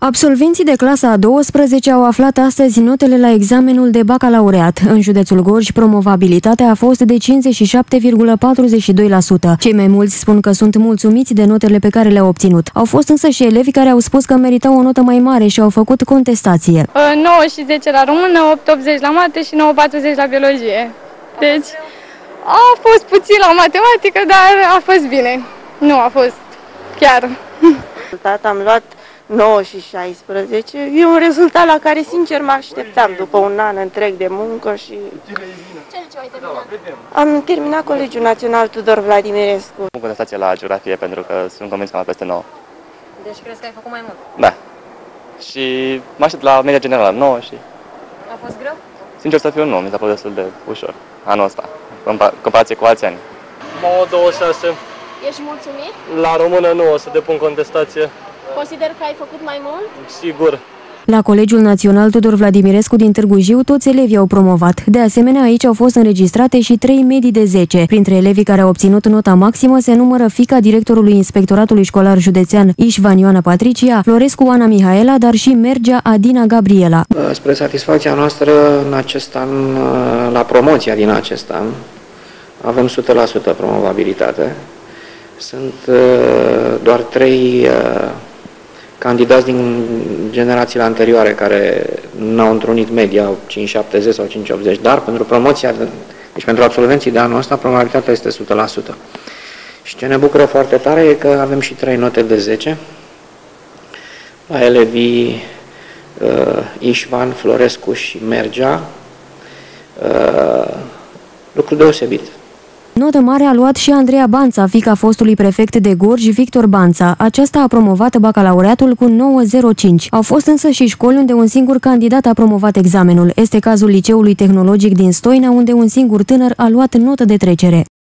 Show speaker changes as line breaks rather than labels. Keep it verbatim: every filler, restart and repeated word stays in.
Absolvenții de clasa a douăsprezecea au aflat astăzi notele la examenul de bacalaureat. În județul Gorj, promovabilitatea a fost de cincizeci și șapte virgulă patruzeci și doi la sută. Cei mai mulți spun că sunt mulțumiți de notele pe care le-au obținut. Au fost însă și elevi care au spus că meritau o notă mai mare și au făcut contestație.
nouă și zece la română, opt virgulă optzeci la mate și nouă virgulă patruzeci la biologie. Deci a fost puțin la matematică, dar a fost bine. Nu a fost chiar.
Am luat nouă și șaisprezece. E un rezultat la care, sincer, mă așteptam după un an întreg de muncă și...
Ce liceu ai terminat?
Am terminat Colegiul Național Tudor Vladimirescu.
Am contestație la geografie pentru că sunt convins că am peste nouă.
Deci crezi că ai făcut mai mult?
Da. Și mă aștept la media generală, nouă și...
A fost greu?
Sincer să fiu, nu, mi s-a părut destul de ușor anul ăsta, în comparație cu alți ani.
nouă virgulă douăzeci și șase.
Ești mulțumit?
La română nu o să depun contestație.
Consider că ai făcut mai mult?
Sigur.
La Colegiul Național Tudor Vladimirescu din Târgu Jiu, toți elevii au promovat. De asemenea, aici au fost înregistrate și trei medii de zece. Printre elevii care au obținut nota maximă se numără fiica directorului Inspectoratului Școlar Județean Ișvan Ioana Patricia, Florescu Ana Mihaela, dar și Mergea Adina Gabriela.
Spre satisfacția noastră, în acest an, la promoția din acest an, avem o sută la sută promovabilitate. Sunt doar trei candidați din generațiile anterioare care n-au întrunit media cinci șaptezeci sau cinci optzeci, dar pentru promoția, deci pentru absolvenții de anul ăsta, probabilitatea este o sută la sută. Și ce ne bucură foarte tare e că avem și trei note de zece la elevii uh, Ișvan, Florescu și Mergea, uh, lucru deosebit.
Notă mare a luat și Andreea Banța, fiica fostului prefect de Gorj, Victor Banța. Aceasta a promovat bacalaureatul cu nouă virgulă zero cinci. Au fost însă și școli unde un singur candidat a promovat examenul. Este cazul Liceului Tehnologic din Stoina, unde un singur tânăr a luat notă de trecere.